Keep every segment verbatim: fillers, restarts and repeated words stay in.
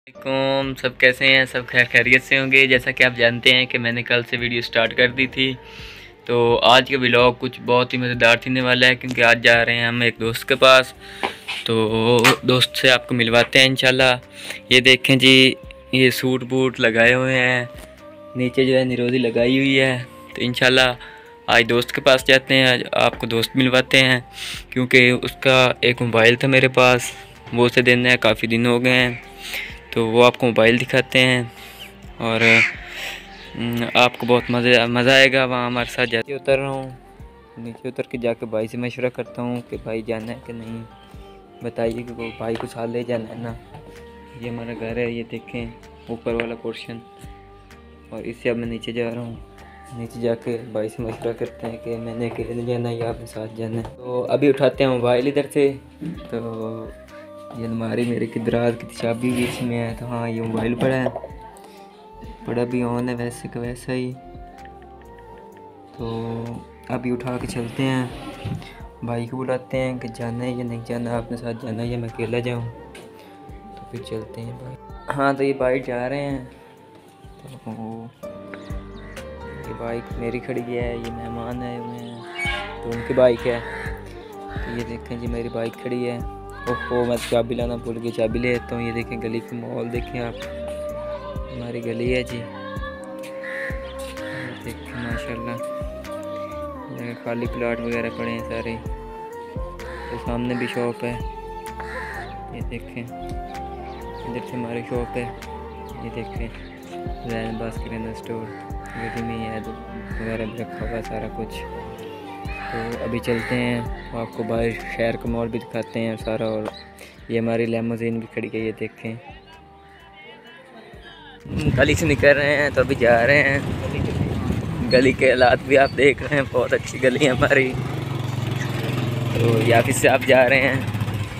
वालेकुम, सब कैसे हैं? सब खैर खैरियत से होंगे। जैसा कि आप जानते हैं कि मैंने कल से वीडियो स्टार्ट कर दी थी, तो आज का व्लॉग कुछ बहुत ही मज़ेदार होने वाला है क्योंकि आज जा रहे हैं हम एक दोस्त के पास। तो दोस्त से आपको मिलवाते हैं इंशाल्लाह। ये देखें जी, ये सूट बूट लगाए हुए हैं, नीचे जो है निरोज़ी लगाई हुई है। तो इंशाल्लाह आज दोस्त के पास जाते हैं, आज आपको दोस्त मिलवाते हैं क्योंकि उसका एक मोबाइल था मेरे पास, वो उसे देना है, काफ़ी दिन हो गए हैं। तो वो आपको मोबाइल दिखाते हैं और आपको बहुत मज़े मज़ा आएगा। वहाँ हमारे साथ जाके उतर रहा हूँ, नीचे उतर के जाके भाई से मशवरा करता हूँ कि भाई जाना है कि नहीं, बताइए कि वो भाई को साथ ले जाना है ना। ये हमारा घर है, ये देखें ऊपर वाला पोर्शन, और इससे अब मैं नीचे जा रहा हूँ। नीचे जाके भाई से मशवरा करते हैं कि मैंने अकेले नहीं जाना या अपने साथ जाना है। तो अभी उठाते हैं मोबाइल इधर से। तो ये अलमारी मेरे की दराज की चाबी भी इसमें है। तो हाँ, ये मोबाइल पड़ा है, पड़ा भी ऑन है वैसे का वैसा ही। तो अभी उठा के चलते हैं, भाई को बुलाते हैं कि जाना है या नहीं जाना, अपने साथ जाना है या मैं अकेला जाऊँ। तो फिर चलते हैं भाई। हाँ, तो ये बाइक जा रहे हैं। तो ये बाइक मेरी खड़ी है, ये मेहमान आए हुए हैं तो उनकी बाइक है। तो ये देखें जी, मेरी बाइक खड़ी है। ओहो, मैं चाबी लाना भूल गई, चाबी ले आता हूँ। ये देखें गली का माहौल देखें आप, हमारी गली है जी, देखें माशाल्लाह खाली प्लाट वगैरह पड़े हैं सारे। तो सामने भी शॉप है, ये देखें, इधर से हमारी शॉप है। ये देखें जैन बास किराना स्टोर, गली में है तो वगैरह भी रखा हुआ सारा कुछ। तो अभी चलते हैं, आपको बाहर शहर का मॉल भी दिखाते हैं सारा। और ये हमारी लेमोजीन भी खड़ी है, ये देखें। गली से निकल रहे हैं तो अभी जा रहे हैं। गली के हालात भी आप देख रहे हैं, बहुत अच्छी गली है हमारी। तो यहाँ से आप जा रहे हैं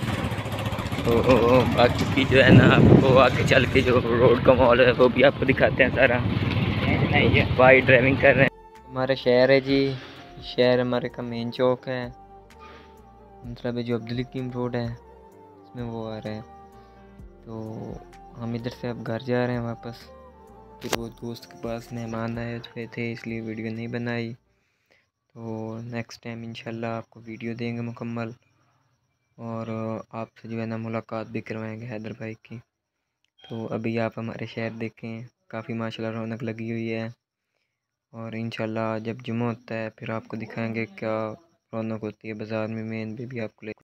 तो बाकी की जो है ना, आपको आगे चल के जो रोड का मॉल है वो भी आपको दिखाते हैं सारा। तो भाई ड्राइविंग कर रहे हैं। हमारा शहर है जी, शहर हमारे का मेन चौक है, मतलब जो अब्दुल हकीम रोड है इसमें वो आ रहा है। तो हम इधर से अब घर जा रहे हैं वापस। फिर वो दोस्त के पास मेहमान आए हुए थे इसलिए वीडियो नहीं बनाई। तो नेक्स्ट टाइम इंशाल्लाह आपको वीडियो देंगे मुकम्मल, और आपसे जो है ना मुलाकात भी करवाएंगे हैदर भाई की। तो अभी आप हमारे शहर देखें, काफ़ी माशाल्लाह रौनक लगी हुई है। और इंशाल्लाह जब जुम्मा होता है फिर आपको दिखाएंगे क्या रौनक होती है बाज़ार में, मेन भी, भी आपको ले